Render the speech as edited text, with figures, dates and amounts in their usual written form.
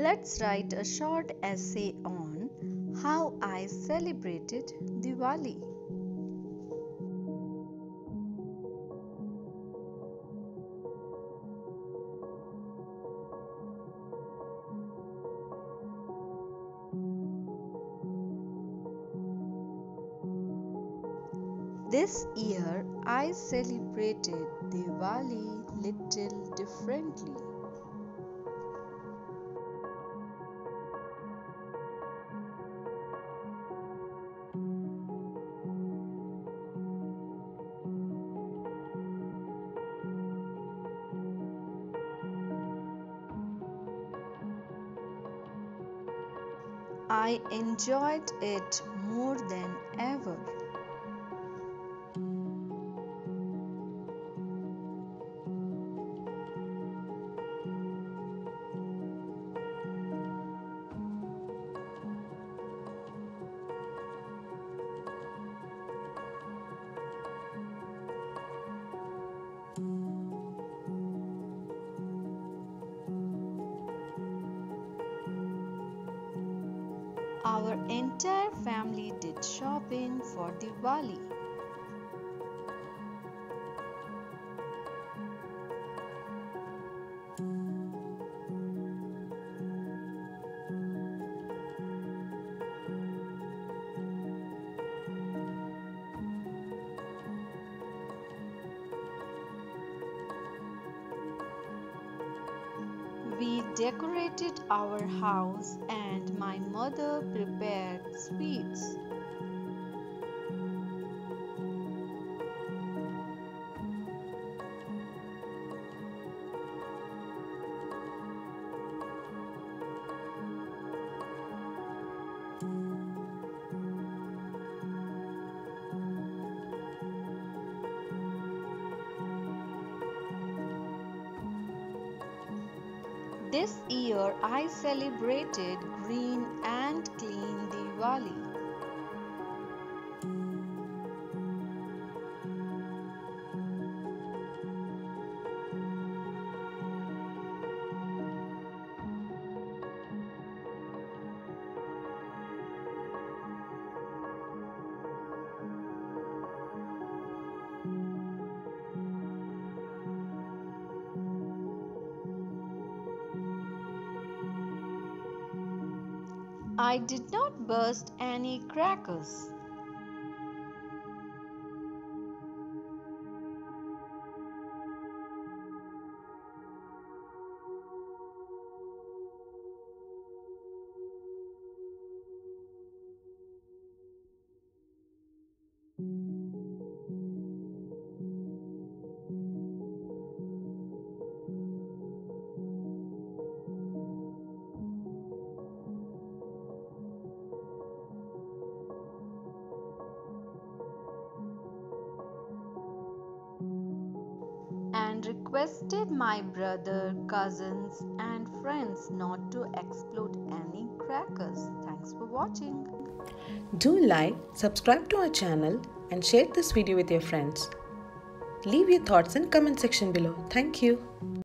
Let's write a short essay on how I celebrated Diwali. This year I celebrated Diwali little differently. I enjoyed it more than ever. Our entire family did shopping for Diwali. We decorated our house and my mother prepared sweets. This year I celebrated green and clean Diwali. I did not burst any crackers. And requested my brother, cousins, and friends not to explode any crackers. Thanks for watching. Do like, subscribe to our channel, and share this video with your friends. Leave your thoughts in comment section below. Thank you.